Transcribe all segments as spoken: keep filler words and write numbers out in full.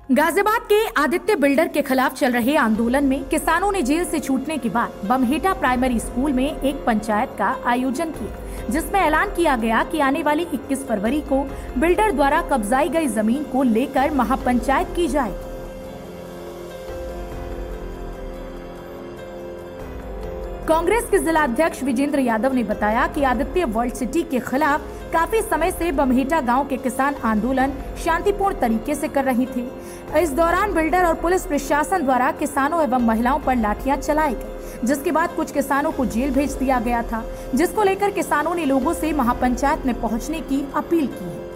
गाजियाबाद के आदित्य बिल्डर के खिलाफ चल रहे आंदोलन में किसानों ने जेल से छूटने के बाद बमहेटा प्राइमरी स्कूल में एक पंचायत का आयोजन किया, जिसमें ऐलान किया गया कि आने वाली इक्कीस फरवरी को बिल्डर द्वारा कब्जाई गई जमीन को लेकर महापंचायत की जाए। कांग्रेस के जिला अध्यक्ष विजेंद्र यादव ने बताया कि आदित्य वर्ल्ड सिटी के खिलाफ काफी समय से बमहेटा गांव के किसान आंदोलन शांतिपूर्ण तरीके से कर रहे थे। इस दौरान बिल्डर और पुलिस प्रशासन द्वारा किसानों एवं महिलाओं पर लाठियां चलाई गई, जिसके बाद कुछ किसानों को जेल भेज दिया गया था, जिसको लेकर किसानों ने लोगों से महापंचायत में पहुंचने की अपील की है।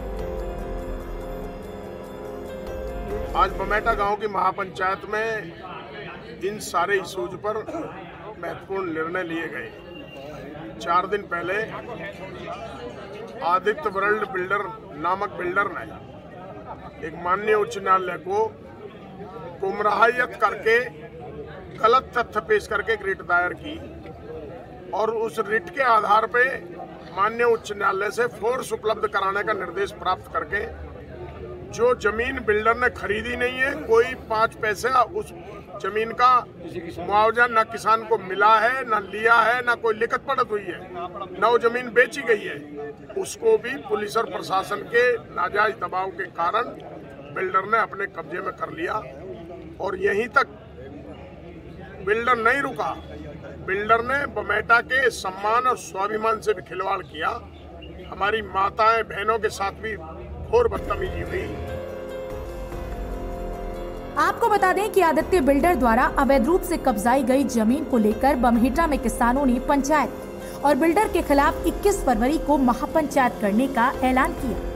आज बमहेटा गांव की महापंचायत में इन सारे इश्यूज पर महत्वपूर्ण निर्णय लिए गए। चार दिन पहले आदित्य वर्ल्ड बिल्डर नामक बिल्डर ने एक माननीय उच्च न्यायालय को गुमराहियत करके गलत तथ्य पेश करके एक रिट दायर की और उस रिट के आधार पे माननीय उच्च न्यायालय से फोर्स उपलब्ध कराने का निर्देश प्राप्त करके जो जमीन बिल्डर ने खरीदी नहीं है, कोई पाँच पैसा उस जमीन का मुआवजा न किसान को मिला है, न लिया है, न कोई लिखत पढ़त हुई है, न वो जमीन बेची गई है, उसको भी पुलिस और प्रशासन के नाजायज दबाव के कारण बिल्डर ने अपने कब्जे में कर लिया। और यहीं तक बिल्डर नहीं रुका, बिल्डर ने बमहेटा के सम्मान और स्वाभिमान से भी खिलवाड़ किया। हमारी माताएं बहनों के साथ भी घोर बदतमीजी हुई। आपको बता दें कि आदित्य बिल्डर द्वारा अवैध रूप से कब्जाई गई जमीन को लेकर बमहेटा में किसानों ने पंचायत और बिल्डर के खिलाफ इक्कीस फरवरी को महापंचायत करने का ऐलान किया।